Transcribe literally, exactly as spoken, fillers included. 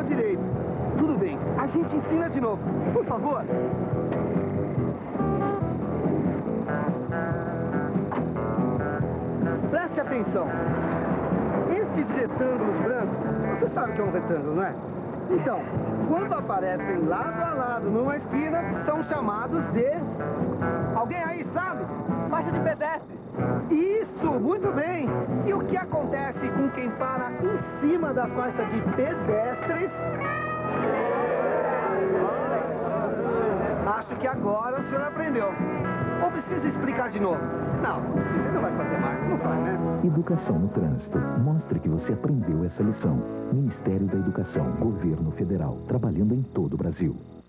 direito. Tudo bem, a gente ensina de novo. Por favor. Preste atenção. Estes retângulos brancos, você sabe o que é um retângulo, não é? Então, quando aparecem lado a lado numa esquina, são chamados de... Alguém aí sabe? Faixa de pedestre. Isso, muito bem. E o que acontece com quem para em cima da faixa de pedestres? Acho que agora o senhor aprendeu. Ou precisa explicar de novo? Não, não precisa, ele não vai fazer mais, não vai, né? Educação no trânsito. Mostre que você aprendeu essa lição. Ministério da Educação, Governo Federal, trabalhando em todo o Brasil.